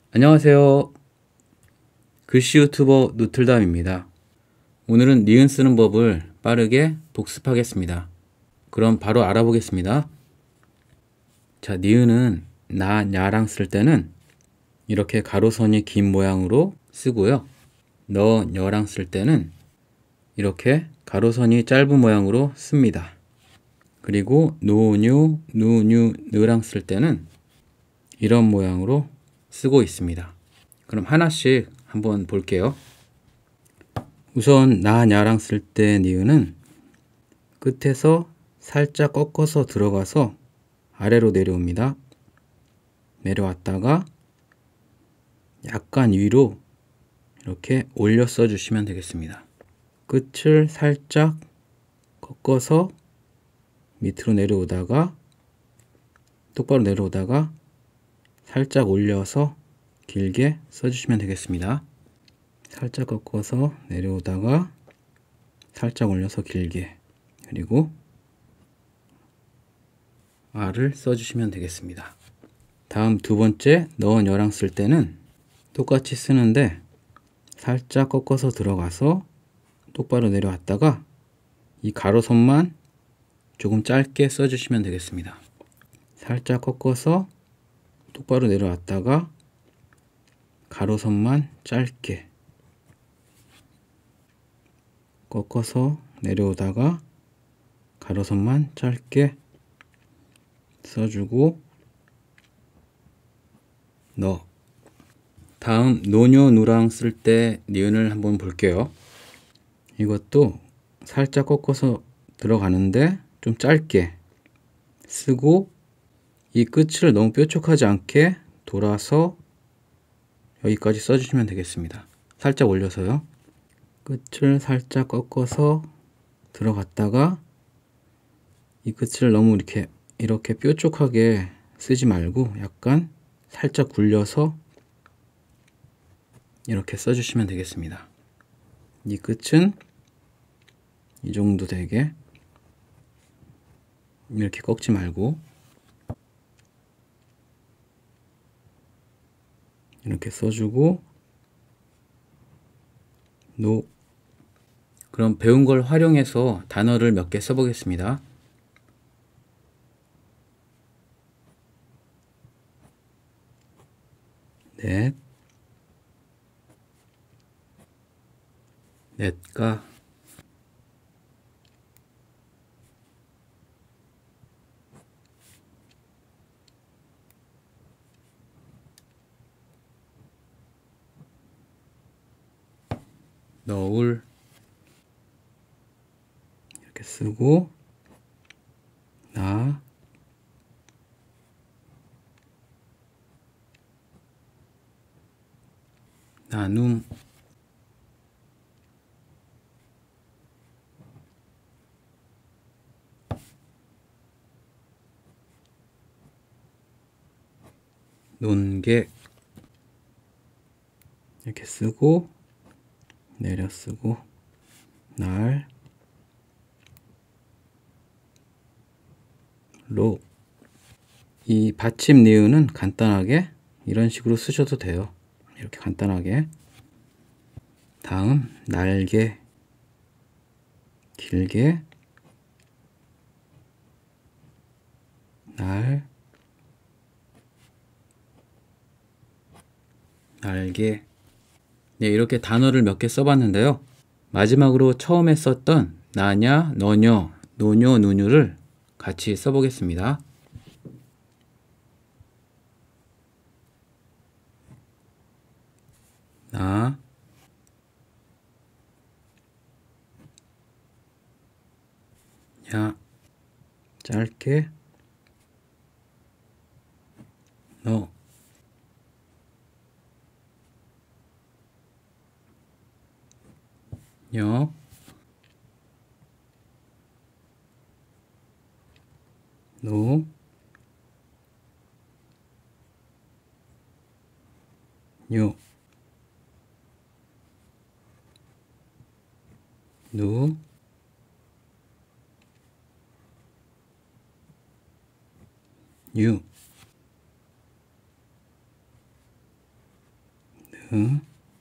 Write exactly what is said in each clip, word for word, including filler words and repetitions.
안녕하세요. 글씨 유튜버 누틀담입니다. 오늘은 니은 쓰는 법을 빠르게 복습하겠습니다. 그럼 바로 알아보겠습니다. 자, 니은은 나, 냐랑 쓸 때는 이렇게 가로선이 긴 모양으로 쓰고요. 너, 녀랑 쓸 때는 이렇게 가로선이 짧은 모양으로 씁니다. 그리고 노, 뉴, 누, 뉴, 느랑 쓸 때는 이런 모양으로 쓰고 있습니다. 그럼 하나씩 한번 볼게요. 우선 나, 냐랑 쓸 때 니은은 끝에서 살짝 꺾어서 들어가서 아래로 내려옵니다. 내려왔다가 약간 위로 이렇게 올려 써주시면 되겠습니다. 끝을 살짝 꺾어서 밑으로 내려오다가 똑바로 내려오다가 살짝 올려서 길게 써주시면 되겠습니다. 살짝 꺾어서 내려오다가 살짝 올려서 길게, 그리고 R을 써주시면 되겠습니다. 다음 두 번째 너, 녀랑 쓸 때는 똑같이 쓰는데 살짝 꺾어서 들어가서 똑바로 내려왔다가 이 가로선만 조금 짧게 써주시면 되겠습니다. 살짝 꺾어서 똑바로 내려왔다가 가로선만 짧게 꺾어서 내려오다가 가로선만 짧게 써주고 너. 다음 노녀, 누랑 쓸 때 니은을 한번 볼게요. 이것도 살짝 꺾어서 들어가는데 좀 짧게 쓰고 이 끝을 너무 뾰족하지 않게 돌아서 여기까지 써주시면 되겠습니다. 살짝 올려서요. 끝을 살짝 꺾어서 들어갔다가 이 끝을 너무 이렇게 이렇게 뾰족하게 쓰지 말고 약간 살짝 굴려서 이렇게 써주시면 되겠습니다. 이 끝은 이 정도 되게 이렇게 꺾지 말고 이렇게 써주고 노. 그럼 배운 걸 활용해서 단어를 몇 개 써보겠습니다. 넷, 넷가, 너울 이렇게 쓰고 나, 나눔, 논객 이렇게 쓰고 내려 쓰고 날, 로. 이 받침 니은은 간단하게 이런 식으로 쓰셔도 돼요. 이렇게 간단하게. 다음 날개 길게 날, 날개. 네, 이렇게 단어를 몇 개 써봤는데요. 마지막으로 처음에 썼던 나냐, 너녀, 노녀, 누뉴를 같이 써보겠습니다. 나, 야, 짧게, 너, 녀, 노, 뉴, 누, 뉴. 응?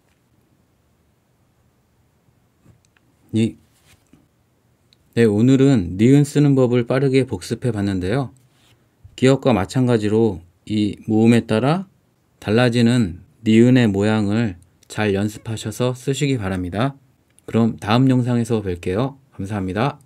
니. 네, 오늘은 니은 쓰는 법을 빠르게 복습해 봤는데요. 기억과 마찬가지로 이 모음에 따라 달라지는 니은의 모양을 잘 연습하셔서 쓰시기 바랍니다. 그럼 다음 영상에서 뵐게요. 감사합니다.